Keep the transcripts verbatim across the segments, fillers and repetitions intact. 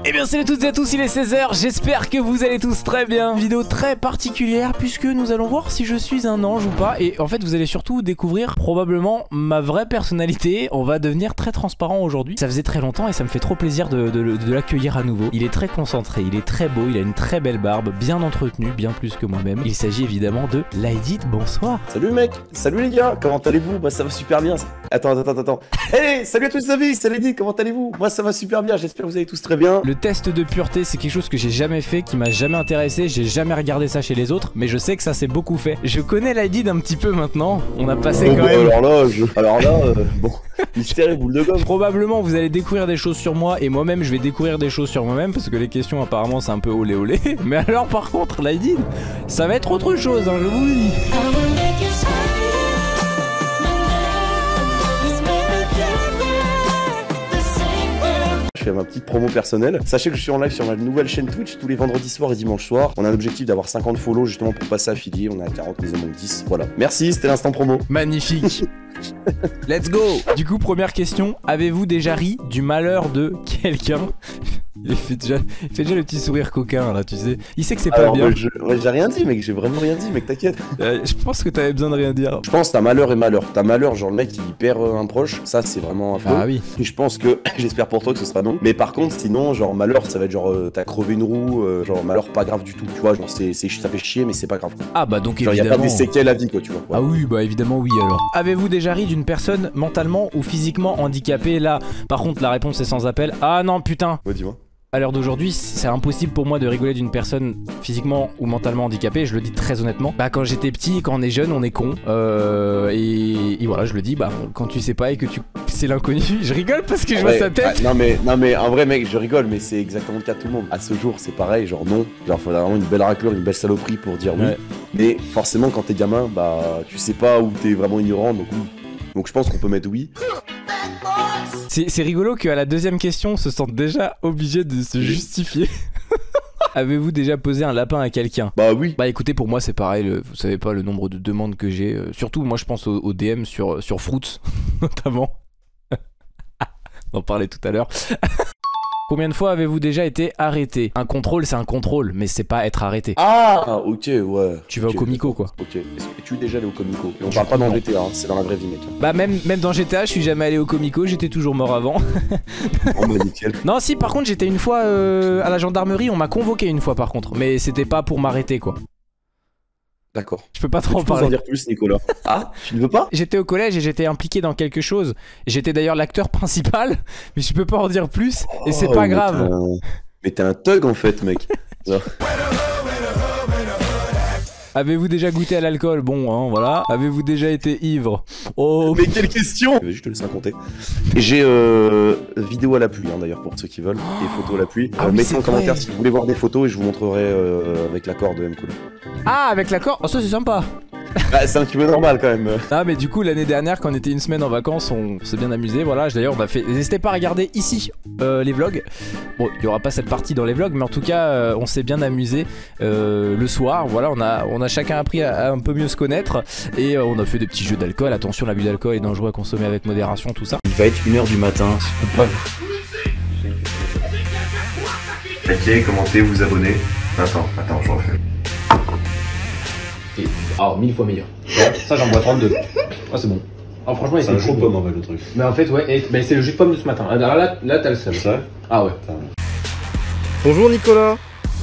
Eh bien salut à toutes et à tous, il est seize heures, j'espère que vous allez tous très bien. Vidéo très particulière puisque nous allons voir si je suis un ange ou pas. Et en fait vous allez surtout découvrir probablement ma vraie personnalité. On va devenir très transparent aujourd'hui. Ça faisait très longtemps et ça me fait trop plaisir de, de, de l'accueillir à nouveau. Il est très concentré, il est très beau, il a une très belle barbe, bien entretenue, bien plus que moi-même. Il s'agit évidemment de Laedit, bonsoir. Salut mec, salut les gars, comment allez-vous? Moi ça va super bien. Attends, attends, attends. Hey, salut à tous les amis, c'est Laedit, comment allez-vous? Moi ça va super bien, j'espère que vous allez tous très bien. Le test de pureté, c'est quelque chose que j'ai jamais fait, qui m'a jamais intéressé, j'ai jamais regardé ça chez les autres, mais je sais que ça s'est beaucoup fait. Je connais Laedit un petit peu maintenant, on a passé oh, quand bon, même... Alors là, je... alors là, euh, bon, mystère et boule de gomme. Probablement vous allez découvrir des choses sur moi, et moi-même je vais découvrir des choses sur moi-même, parce que les questions apparemment c'est un peu olé olé. Mais alors par contre, Laedit, ça va être autre chose, hein, je vous le dis. Je fais ma petite promo personnelle. Sachez que je suis en live sur ma nouvelle chaîne Twitch tous les vendredis soirs et dimanche soir. On a un objectif d'avoir cinquante follow justement pour passer affilié. On est à quarante, nous en manque dix. Voilà. Merci, c'était l'instant promo. Magnifique. Let's go. Du coup, première question. Avez-vous déjà ri du malheur de quelqu'un? Il fait, déjà, il fait déjà le petit sourire coquin là, tu sais. Il sait que c'est pas Alors, bien. Je, ouais, j'ai rien dit, mec. J'ai vraiment rien dit, mec. T'inquiète. Euh, je pense que t'avais besoin de rien dire. Je pense que t'as malheur et malheur. T'as malheur, genre le mec il perd euh, un proche. Ça, c'est vraiment un faux. Ah oui. Et je pense que, j'espère pour toi que ce sera non. Mais par contre, sinon, genre malheur, ça va être genre euh, t'as crevé une roue. Euh, genre malheur, pas grave du tout. Tu vois, genre c'est, c'est, ça fait chier, mais c'est pas grave. Ah bah donc genre, évidemment. Y a pas des séquelles à vie, quoi, tu vois. Ouais. Ah oui, bah évidemment oui alors. Avez-vous déjà ri d'une personne mentalement ou physiquement handicapée? Là, par contre, la réponse est sans appel. Ah non, putain. Ouais, dis-moi. À l'heure d'aujourd'hui, c'est impossible pour moi de rigoler d'une personne physiquement ou mentalement handicapée, je le dis très honnêtement. Bah quand j'étais petit, quand on est jeune, on est con. Euh, et, et voilà, je le dis, bah quand tu sais pas et que tu c'est l'inconnu, je rigole parce que je ouais, vois sa tête. Ah, non mais non mais en vrai mec, je rigole, mais c'est exactement le cas de tout le monde. À ce jour, c'est pareil, genre non. Genre faut vraiment une belle raclure, une belle saloperie pour dire oui. Ouais. Mais forcément quand t'es gamin, bah tu sais pas où t'es vraiment ignorant, donc oui. Donc je pense qu'on peut mettre oui. C'est rigolo qu'à la deuxième question, on se sente déjà obligé de se justifier. Avez-vous déjà posé un lapin à quelqu'un? Bah oui. Bah écoutez, pour moi c'est pareil, le, vous savez pas le nombre de demandes que j'ai. Euh, surtout moi je pense au, au D M sur, sur Fruits, notamment. On en parlait tout à l'heure. Combien de fois avez-vous déjà été arrêté? Un contrôle c'est un contrôle, mais c'est pas être arrêté. Ah ok, ouais. Tu vas okay, au Comico quoi. Ok, est-ce que tu es déjà allé au Comico? Et on parle pas dans G T A, hein, c'est dans la vraie vie mec. Bah même, même dans G T A je suis jamais allé au Comico, j'étais toujours mort avant. Oh bah nickel. Non si par contre j'étais une fois euh, à la gendarmerie, on m'a convoqué une fois par contre. Mais c'était pas pour m'arrêter quoi. D'accord. Je peux pas trop en parler. Tu peux en dire plus, Nicolas? Ah, tu ne veux pas? J'étais au collège et j'étais impliqué dans quelque chose. J'étais d'ailleurs l'acteur principal, mais je peux pas en dire plus et oh, c'est pas grave. Mais t'es un... un thug en fait, mec. Avez-vous déjà goûté à l'alcool? Bon, hein, voilà. Avez-vous déjà été ivre? Oh. Mais quelle question! Je te laisse raconter. Et j'ai euh, vidéo à l'appui, hein, d'ailleurs, pour ceux qui veulent, et photos à l'appui. Ah euh, oui, mettez en vrai. commentaire si vous voulez voir des photos et je vous montrerai euh, avec l'accord de M. Cool. Ah, avec l'accord? Oh, ça c'est sympa. Bah, c'est un petit peu normal quand même. Ah mais du coup l'année dernière quand on était une semaine en vacances on s'est bien amusé, voilà. D'ailleurs on a fait, n'hésitez pas à regarder ici euh, les vlogs. Bon il y aura pas cette partie dans les vlogs mais en tout cas euh, on s'est bien amusé euh, le soir. Voilà, on a, on a chacun appris à, à un peu mieux se connaître. Et euh, on a fait des petits jeux d'alcool. Attention, l'abus d'alcool est dangereux à consommer avec modération, tout ça. Il va être une heure du matin. Pas... Likez, commentez, vous abonnez. Attends, attends, je refais. Et, alors mille fois meilleur. Ça j'en bois trente-deux. Ah c'est bon. Alors franchement il c'est un jus de pomme en fait le truc. Mais en fait ouais, mais c'est le jus de pomme de ce matin. Alors là, là t'as le seul. Ça? Ah ouais. Bonjour Nicolas.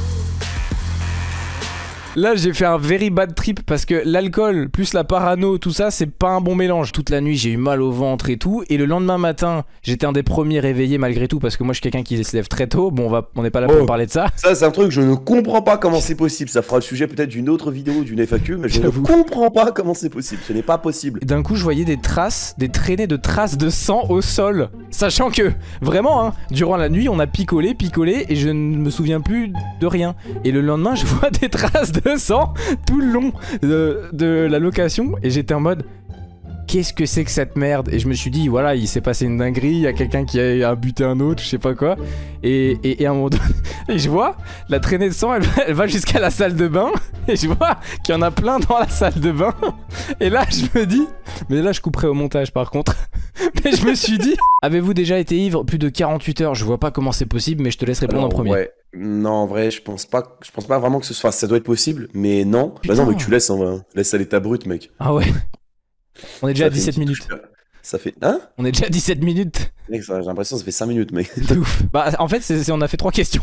Là j'ai fait un very bad trip parce que l'alcool plus la parano tout ça c'est pas un bon mélange. Toute la nuit j'ai eu mal au ventre et tout. Et le lendemain matin j'étais un des premiers réveillés malgré tout parce que moi je suis quelqu'un qui se lève très tôt. Bon on va, on n'est pas là pour oh. parler de ça. Ça c'est un truc je ne comprends pas comment c'est possible. Ça fera le sujet peut-être d'une autre vidéo, d'une F A Q. Mais je ne comprends pas comment c'est possible. Ce n'est pas possible. D'un coup je voyais des traces, des traînées de traces de sang au sol. Sachant que vraiment hein, durant la nuit on a picolé, picolé et je ne me souviens plus de rien. Et le lendemain je vois des traces de sang tout le long de, de la location et j'étais en mode qu'est-ce que c'est que cette merde? Et je me suis dit voilà il s'est passé une dinguerie, il y a quelqu'un qui a, a buté un autre, je sais pas quoi. Et, et, et à un moment donné, et je vois la traînée de sang elle, elle va jusqu'à la salle de bain. Et je vois qu'il y en a plein dans la salle de bain. Et là je me dis, mais là je couperai au montage par contre. Mais je me suis dit... Avez-vous déjà été ivre plus de quarante-huit heures? Je vois pas comment c'est possible, mais je te laisse répondre Alors, en premier. Ouais. Non, en vrai, je pense pas, je pense pas vraiment que ce soit, ça doit être possible, mais non. Putain. Bah non, mais tu laisses, hein, laisse à l'état brut, mec. Ah ouais. On est déjà Ça à fait dix-sept une minutes. petite touche. Ça fait, hein? On est déjà à dix-sept minutes. Mec, ça- j'ai l'impression que ça fait cinq minutes, mec. De ouf. Bah en fait, c'est, c'est- on a fait trois questions.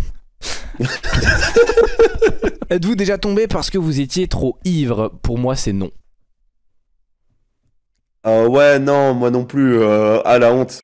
Êtes-vous déjà tombé parce que vous étiez trop ivre? Pour moi, c'est non. Euh, ouais, non, moi non plus, euh, à la honte.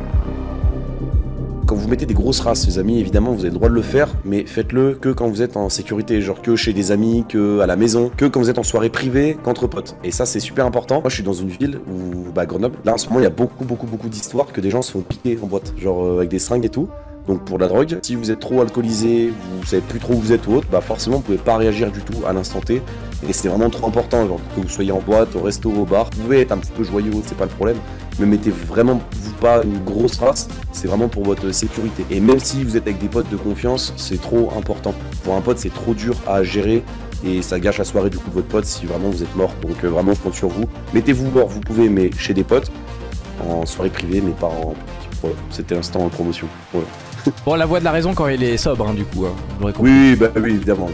Quand vous mettez des grosses races, les amis, évidemment, vous avez le droit de le faire, mais faites-le que quand vous êtes en sécurité, genre que chez des amis, que à la maison, que quand vous êtes en soirée privée, qu'entre potes. Et ça, c'est super important. Moi, je suis dans une ville où, bah, Grenoble, là, en ce moment, il y a beaucoup, beaucoup, beaucoup d'histoires que des gens se font piquer en boîte, genre euh, avec des seringues et tout. Donc pour la drogue, si vous êtes trop alcoolisé, vous savez plus trop où vous êtes ou autre, bah forcément vous pouvez pas réagir du tout à l'instant T. Et c'est vraiment trop important, genre que vous soyez en boîte, au resto, au bar, vous pouvez être un petit peu joyeux, c'est pas le problème. Mais mettez vraiment vous pas une grosse race, c'est vraiment pour votre sécurité. Et même si vous êtes avec des potes de confiance, c'est trop important. Pour un pote, c'est trop dur à gérer. Et ça gâche la soirée du coup de votre pote si vraiment vous êtes mort. Donc euh, vraiment je compte sur vous. Mettez-vous mort, vous pouvez, mais chez des potes, en soirée privée, mais pas en... Voilà, c'était l'instant en promotion. Voilà. Bon, la voix de la raison quand il est sobre, hein, du coup. Hein, vous l'aurez compris. Oui, bah oui, évidemment.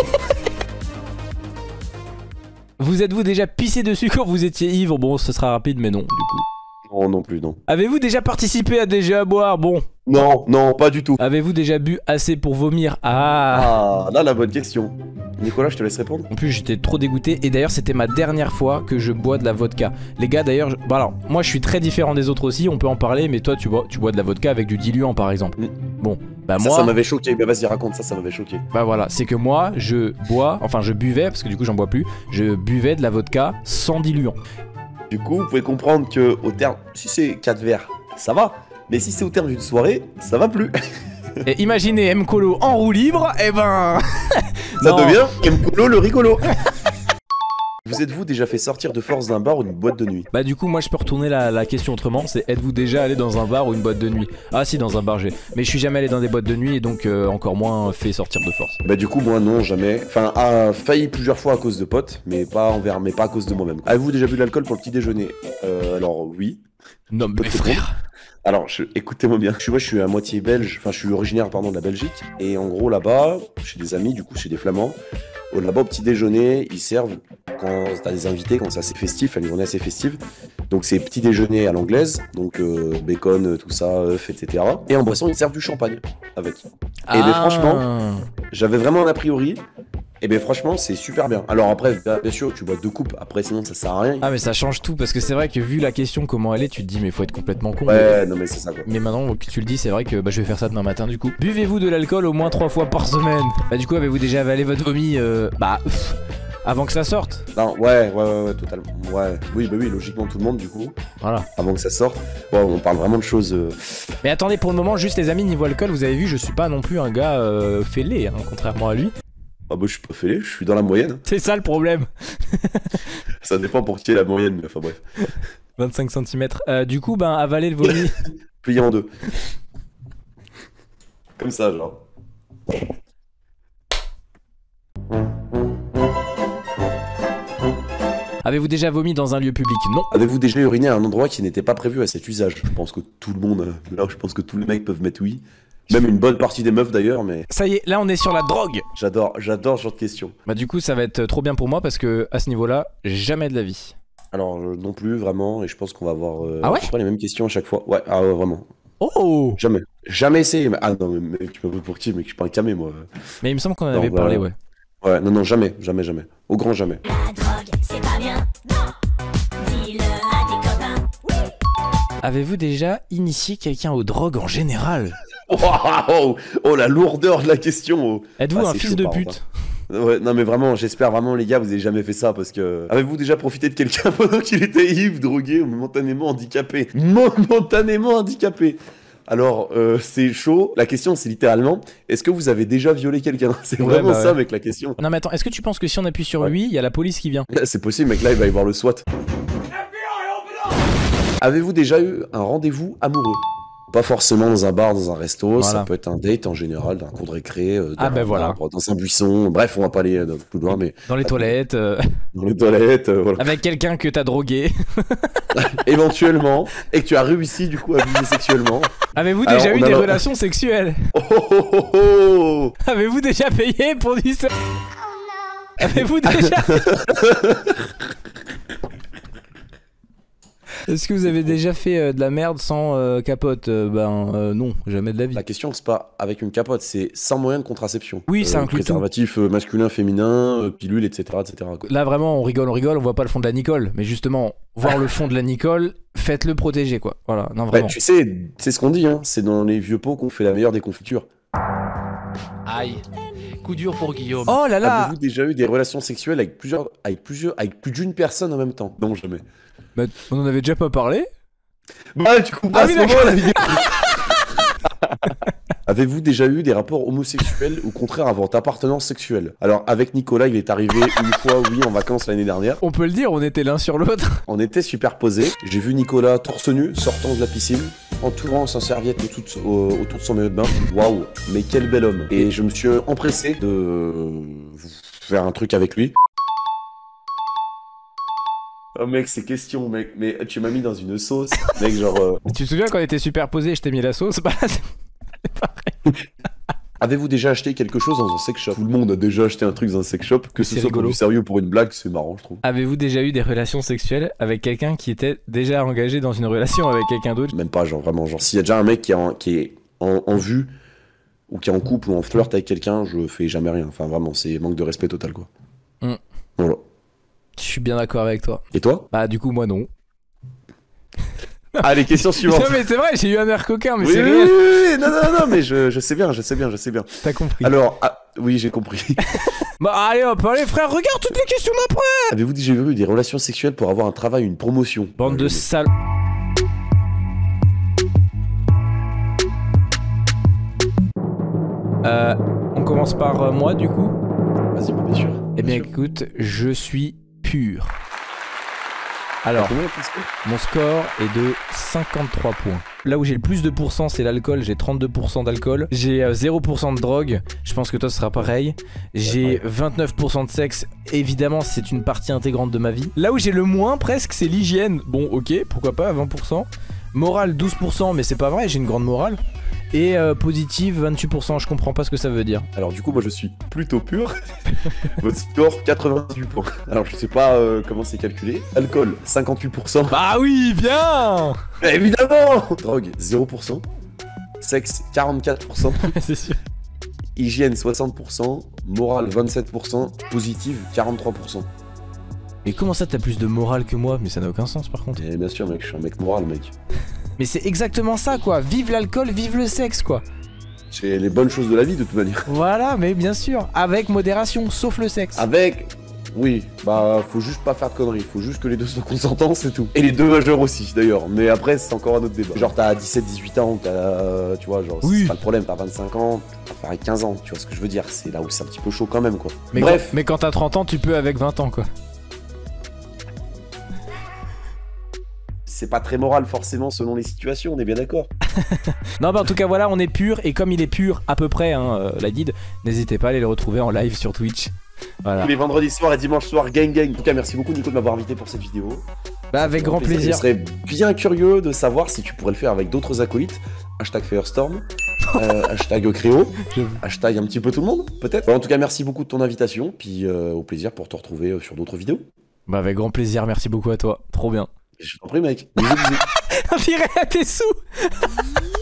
Vous êtes-vous déjà pissé dessus quand vous étiez ivre? Bon, ce sera rapide, mais non, du coup. Non, non plus, non. Avez-vous déjà participé à des jeux à boire? Bon. Non, non, pas du tout. Avez-vous déjà bu assez pour vomir? Ah. Ah, là, la bonne question. Nicolas, je te laisse répondre. En plus, j'étais trop dégoûté. Et d'ailleurs, c'était ma dernière fois que je bois de la vodka. Les gars, d'ailleurs, je... bah alors, moi, je suis très différent des autres aussi. On peut en parler, mais toi, tu bois, tu bois de la vodka avec du diluant, par exemple. Mm. Bon, bah Ça, moi. ça m'avait choqué. Bah vas-y, raconte ça, ça m'avait choqué. Bah voilà, c'est que moi, je bois, enfin, je buvais, parce que du coup, j'en bois plus. Je buvais de la vodka sans diluant. Du coup, vous pouvez comprendre que au terme, si c'est quatre verres, ça va. Mais si c'est au terme d'une soirée, ça va plus. Et imaginez M. Colo en roue libre, et ben. Ça Non. devient Mkolo le rigolo. Vous êtes-vous déjà fait sortir de force d'un bar ou d'une boîte de nuit? Bah du coup moi je peux retourner la, la question autrement, c'est êtes-vous déjà allé dans un bar ou une boîte de nuit? Ah si, dans un bar j'ai, mais je suis jamais allé dans des boîtes de nuit et donc euh, encore moins fait sortir de force. Bah du coup moi non, jamais. Enfin, a failli plusieurs fois à cause de potes, mais pas envers, mais pas à cause de moi-même. Avez-vous déjà bu de l'alcool pour le petit déjeuner? Euh, alors oui. Non mais Peut-être frère. Alors, je- écoutez-moi bien. Je suis, moi, je suis à moitié belge. Enfin, je suis originaire, pardon, de la Belgique. Et en gros, là-bas, chez des amis, du coup, chez des Flamands, au- là-bas, au petit déjeuner, ils servent quand t'as des invités, quand c'est assez festif, une journée assez festive. Donc, c'est petit déjeuner à l'anglaise. Donc, euh, bacon, euh, tout ça, œufs, et cetera. Et en boisson, ils servent du champagne avec. Et ben, franchement, j'avais vraiment un a priori. Et ben franchement, c'est super bien. Alors après, bien sûr, tu bois deux coupes. Après, sinon, ça sert à rien. Ah mais ça change tout parce que c'est vrai que vu la question comment elle est, tu te dis mais faut être complètement con. Ouais, non mais c'est ça quoi. Mais maintenant que tu le dis, c'est vrai que bah, je vais faire ça demain matin du coup. Buvez-vous de l'alcool au moins trois fois par semaine? Bah du coup, avez-vous déjà avalé votre vomi euh, bah pff, avant que ça sorte? Non, ouais, ouais, ouais, ouais, totalement. Ouais, oui, bah oui, logiquement tout le monde du coup. Voilà. Avant que ça sorte. Ouais, on parle vraiment de choses. euh, Mais attendez, pour le moment, juste les amis, niveau alcool, vous avez vu, je suis pas non plus un gars euh, fêlé, hein, contrairement à lui. Ah bah je suis pas fêlé, je suis dans la moyenne. C'est ça le problème. Ça dépend pour qui est la moyenne, mais enfin bref. vingt-cinq centimètres. Euh, du coup, ben avaler le vomi. Plié en deux. Comme ça, genre. Avez-vous déjà vomi dans un lieu public? Non. Avez-vous déjà uriné à un endroit qui n'était pas prévu à cet usage? Je pense que tout le monde. euh, Là, je pense que tous les mecs peuvent mettre oui. Même une bonne partie des meufs d'ailleurs, mais Ça y est, là on est sur la drogue. j'adore, j'adore ce genre de questions. Bah du coup, ça va être trop bien pour moi parce que à ce niveau-là, jamais de la vie. Alors euh, non plus vraiment, et je pense qu'on va avoir euh, Ah ouais à peu près les mêmes questions à chaque fois. Ouais, ah ouais, vraiment. Oh. Jamais. Jamais essayé. Mais... Ah non, mais mec, tu m'as pris pour qui? Mec, je suis pas un camé moi. Mais il me semble qu'on en Non, avait bah, parlé, ouais. Ouais, non, non, jamais, jamais, jamais. Au grand jamais. La drogue, c'est pas bien. Non. Dis-le à tes copains. Oui. Avez-vous déjà initié quelqu'un aux drogues en général? Oh, oh, oh, la lourdeur de la question. Oh. Êtes-vous Ah, un c'est fils chaud, de par pute? contre, hein. Ouais, non mais vraiment, j'espère vraiment les gars, vous avez jamais fait ça parce que... Avez-vous déjà profité de quelqu'un pendant qu'il était ivre, drogué ou momentanément handicapé? Momentanément handicapé. Alors, euh, c'est chaud. La question, c'est littéralement, est-ce que vous avez déjà violé quelqu'un? C'est Ouais, vraiment bah ça, ouais. mec, la question. Non mais attends, est-ce que tu penses que si on appuie sur Ouais. oui, il y a la police qui vient? C'est possible, mec, là, il va y voir le SWAT. Avez-vous déjà eu un rendez-vous amoureux? Pas forcément dans un bar, dans un resto, Voilà. ça peut être un date en général, d'un cours de récré, euh, Ah, dans ben un voilà. arbre, dans un buisson, bref, on va pas aller euh, plus loin, mais Dans les toilettes, euh, dans les toilettes, euh, voilà. avec quelqu'un que t'as drogué. Éventuellement, et que tu as réussi du coup à viser sexuellement. Avez-vous Alors, déjà eu on a des le- relations sexuelles? Oh oh oh oh. Avez-vous déjà payé pour du sexe? Avez-vous déjà... Est-ce que vous avez déjà fait euh, de la merde sans euh, capote? Euh, Ben euh, non, jamais de la vie. La question, c'est pas avec une capote, c'est sans moyen de contraception. Oui, ça Euh, inclut tout. préservatif euh, masculin, féminin, euh, pilule, et cetera, et cetera quoi. Là vraiment on rigole, on rigole, on voit pas le fond de la Nicole. Mais justement, voir le fond de la Nicole, faites-le protéger quoi. Voilà, non Ouais, vraiment. tu sais, c'est ce qu'on dit, hein, c'est dans les vieux pots qu'on fait la meilleure des confitures. Aïe, coup dur pour Guillaume. Oh là là. Avez-vous déjà eu des relations sexuelles avec plusieurs, avec plusieurs, avec plus d'une personne en même temps? Non, jamais. Mais on en avait déjà pas parlé. Bah, tu comprends Ah à oui, ce moment la vidéo. Avez-vous déjà eu des rapports homosexuels ou au contraire à votre appartenance sexuelle? Alors, avec Nicolas, il est arrivé une fois, oui, en vacances l'année dernière. On peut le dire, on était l'un sur l'autre. On était superposés. J'ai vu Nicolas torse nu sortant de la piscine, entourant sa serviette autour de, son- au- autour de son maillot de bain. Waouh, mais quel bel homme. Et je me suis empressé de faire un truc avec lui. Oh mec, ces questions, mec, mais tu m'as mis dans une sauce, mec, genre... euh, Tu te souviens quand on était superposés, je t'ai mis la sauce? Bah, c'est- Avez-vous déjà acheté quelque chose dans un sex shop? Tout le monde a déjà acheté un truc dans un sex shop, que ce C'est soit pour rigolo. du sérieux ou pour une blague, c'est marrant, je trouve. Avez-vous déjà eu des relations sexuelles avec quelqu'un qui était déjà engagé dans une relation avec quelqu'un d'autre? Même pas, genre vraiment, genre s'il y a déjà un mec qui est en, qui est en, en vue, ou qui est en couple ou en flirt avec quelqu'un, je fais jamais rien. Enfin vraiment, c'est manque de respect total quoi. Mm. Voilà. Je suis bien d'accord avec toi. Et toi? Bah du coup moi non. Ah, les questions suivantes. Non mais c'est vrai, j'ai eu un air coquin, mais Oui, c'est oui, réel. oui, oui, non, non, non, mais je, je sais bien, je sais bien, je sais bien. T'as compris. Alors, ah, oui, j'ai compris. Bah allez hop, allez frère, regarde toutes les questions d'après. Avez-vous déjà eu des relations sexuelles pour avoir un travail, une promotion? Bande de Euh, sales. Euh, on commence par euh, moi du coup. Vas-y, bah, bien sûr. Eh bien sûr. écoute, je suis pur. Alors, Combien est-ce que- mon score est de cinquante-trois points. Là où j'ai le plus de pourcents, c'est l'alcool. J'ai trente-deux pour cent d'alcool. J'ai euh, zéro pour cent de drogue. Je pense que toi, ce sera pareil. J'ai vingt-neuf pour cent de sexe. Évidemment, c'est une partie intégrante de ma vie. Là où j'ai le moins, presque, c'est l'hygiène. Bon, ok, pourquoi pas, vingt pour cent. Morale, douze pour cent, mais c'est pas vrai, j'ai une grande morale. Et euh, positive, vingt-huit pour cent. Je comprends pas ce que ça veut dire. Alors du coup, moi je suis plutôt pur. Votre score, quatre-vingt-huit points. Alors je sais pas euh, comment c'est calculé. Alcool, cinquante-huit pour cent. Bah oui, bien. Évidemment. Drogue, zéro pour cent. Sexe, quarante-quatre pour cent. C'est sûr. Hygiène, soixante pour cent. Morale, vingt-sept pour cent. Positive, quarante-trois pour cent. Et comment ça, t'as plus de morale que moi? Mais ça n'a aucun sens par contre. Et bien sûr, mec, je suis un mec moral, mec. Mais c'est exactement ça quoi, vive l'alcool, vive le sexe quoi. C'est les bonnes choses de la vie, de toute manière. Voilà, mais bien sûr, avec modération, sauf le sexe. Avec... Oui, bah faut juste pas faire de conneries, faut juste que les deux soient consentants, c'est tout. Et les deux majeurs aussi, d'ailleurs, mais après c'est encore un autre débat. Genre t'as dix-sept dix-huit ans, t'as... euh, tu vois, genre Oui. c'est pas le problème, t'as vingt-cinq ans, tu vas faire avec quinze ans, tu vois ce que je veux dire, c'est là où c'est un petit peu chaud quand même, quoi. mais Bref, Quand, mais quand t'as trente ans, tu peux avec vingt ans quoi. c'est pas très moral forcément selon les situations, on est bien d'accord. Non bah en tout cas voilà, on est pur, et comme il est pur à peu près, hein, euh, la guide, n'hésitez pas à aller le retrouver en live sur Twitch. Voilà. Tous les vendredis soirs et dimanche soir, gang gang. En tout cas, merci beaucoup Nico de m'avoir invité pour cette vidéo. Bah avec grand plaisir. Je serais bien curieux de savoir si tu pourrais le faire avec d'autres acolytes. Hashtag Firestorm, euh, hashtag Créo, hashtag un petit peu tout le monde, peut-être. Bon, en tout cas, merci beaucoup de ton invitation, puis euh, au plaisir pour te retrouver euh, sur d'autres vidéos. Bah avec grand plaisir, merci beaucoup à toi, trop bien. Je t'en prie, mec. Bisous, bisous. On dirait à tes sous.